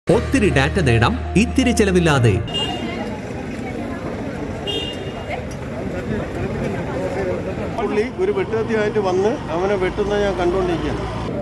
ഒത്തിരി ഡാറ്റ നേടാം ഇത്തിരി ചെലവില്ലാതെ. പുള്ളി ഒരു വെട്ടുകത്തിയായിട്ട് വന്ന് അവനെ വെട്ടുന്ന ഞാൻ കണ്ടുകൊണ്ടിരിക്കുകയാണ്.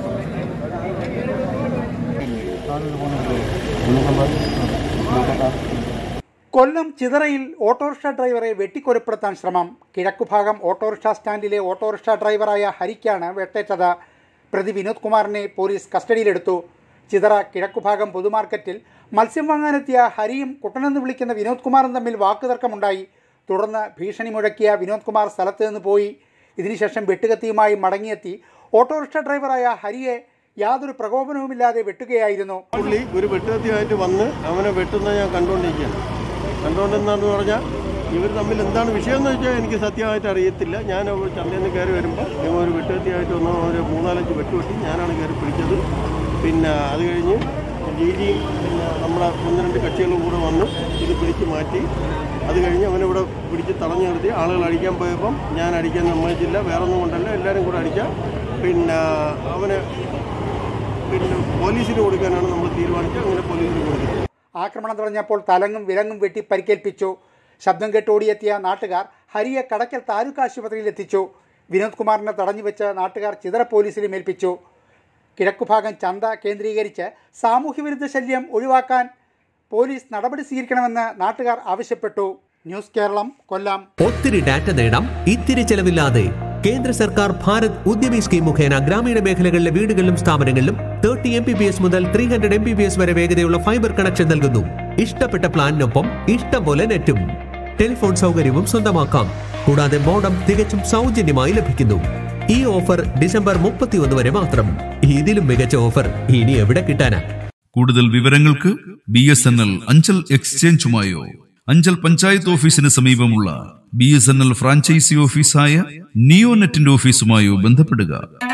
കൊല്ലം ചിതറയിൽ ഓട്ടോറിക്ഷ ഡ്രൈവറെ വെട്ടിക്കൊലപ്പെടുത്താൻ ശ്രമം. കിഴക്കുഭാഗം ഓട്ടോറിക്ഷ സ്റ്റാൻഡിലെ ഓട്ടോറിക്ഷ ഡ്രൈവറായ ഹരിക്കാണ് വെട്ടേറ്റത്. പ്രതി വിനോദ് കുമാറിനെ പോലീസ് കസ്റ്റഡിയിലെടുത്തു. ചിതറ കിഴക്കുഭാഗം പൊതുമാർക്കറ്റിൽ മത്സ്യം വാങ്ങാനെത്തിയ ഹരിയും കുട്ടനെന്ന് വിളിക്കുന്ന വിനോദ് കുമാറും തമ്മിൽ വാക്കുതർക്കമുണ്ടായി. തുടർന്ന് ഭീഷണി മുഴക്കിയ വിനോദ് കുമാർ സ്ഥലത്ത് നിന്ന് പോയി. ഇതിനുശേഷം വെട്ടുകത്തിയുമായി മടങ്ങിയെത്തി ഓട്ടോറിക്ഷ ഡ്രൈവറായ ഹരിയെ യാതൊരു പ്രകോപനവുമില്ലാതെ വെട്ടുകയായിരുന്നു. പുള്ളി ഒരു വെട്ടുകത്തിയായിട്ട് വന്ന് അവനെ വെട്ടുന്ന ഞാൻ കണ്ടുകൊണ്ടിരിക്കുകയാണ്. കണ്ടുകൊണ്ടെന്നാന്ന് പറഞ്ഞാൽ ഇവർ തമ്മിൽ എന്താണ് വിഷയം എന്ന് വെച്ചാൽ എനിക്ക് സത്യമായിട്ട് അറിയത്തില്ല. ഞാൻ ചന്തയിൽ നിന്ന് കയറി വരുമ്പോൾ ഒരു വെട്ടുകത്തിയായിട്ട് വന്ന് ഒരു 3-4 വെട്ടുവെട്ടി ഞാനാണ് കയറി പിടിച്ചത്. പിന്നെ അത് കഴിഞ്ഞ് ജിയും പിന്നെ നമ്മുടെ 1-2 കക്ഷികളും കൂടെ വന്ന് ഇത് പിടിച്ച് മാറ്റി. അത് കഴിഞ്ഞ് അവനിവിടെ പിടിച്ച് തടഞ്ഞു നിർത്തി. ആളുകൾ അടിക്കാൻ പോയപ്പം ഞാൻ അടിക്കാൻ സമ്മതിച്ചില്ല. വേറൊന്നും കൊണ്ടല്ല, എല്ലാവരും കൂടെ അടിക്കാം. പിന്നെ അവന് പിന്നെ പോലീസിന് കൊടുക്കാനാണ് നമ്മൾ തീരുമാനിച്ചത്. അങ്ങനെ പോലീസിന് കൊടുക്കുന്നത്. ആക്രമണം തടഞ്ഞപ്പോൾ തലങ്ങും വിലങ്ങും വെട്ടി പരിക്കേൽപ്പിച്ചു. ശബ്ദം കേട്ട് ഓടിയെത്തിയ നാട്ടുകാർ ഹരിയെ കടക്കൽ താലൂക്ക് ആശുപത്രിയിൽ എത്തിച്ചു. വിനോദ് കുമാറിനെ തടഞ്ഞുവെച്ച് നാട്ടുകാർ ചിതറ പോലീസിലും ഏൽപ്പിച്ചു. കിഴക്കുഭാഗം ചന്ത കേന്ദ്രീകരിച്ച് സാമൂഹ്യവിരുദ്ധ ശല്യം ഒഴിവാക്കാൻ പോലീസ് നടപടി സ്വീകരിക്കണമെന്ന് നാട്ടുകാർ ആവശ്യപ്പെട്ടു. ന്യൂസ് കേരളം, കൊല്ലം. ഒത്തിരി ഡാറ്റ നേടാം ഇത്തിരി ചെലവില്ലാതെ. കേന്ദ്ര സർക്കാർ ഭാരത് ഉദ്യമി സ്കീം മുഖേന ഗ്രാമീണ മേഖലകളിലെ വീടുകളിലും സ്ഥാപനങ്ങളിലും 30 Mbps മുതൽ 300 Mbps വരെ വേഗതയുള്ള ഫൈബർ കണക്ഷൻ നൽകുന്നു. ഇഷ്ടപ്പെട്ട പ്ലാനിനൊപ്പം ഇഷ്ടം പോലെ നെറ്റും ടെലിഫോൺ സൗകര്യവും സ്വന്തമാക്കാം. കൂടാതെ മോഡം തികച്ചും സൗജന്യമായി ലഭിക്കുന്നു. ഈ ഓഫർ ഡിസംബർ 31 വരെ മാത്രം. ഇതിലും മികച്ച ഓഫർ ഇനി എവിടെ കിട്ടാനാ? കൂടുതൽ വിവരങ്ങൾക്ക് BSNL അഞ്ചൽ എക്സ്ചേഞ്ചുമായോ അഞ്ചൽ പഞ്ചായത്ത് ഓഫീസിന് സമീപമുള്ള BSNL ഫ്രാഞ്ചൈസി ഓഫീസായ നിയോനെറ്റിന്റെ ഓഫീസുമായോ ബന്ധപ്പെടുക.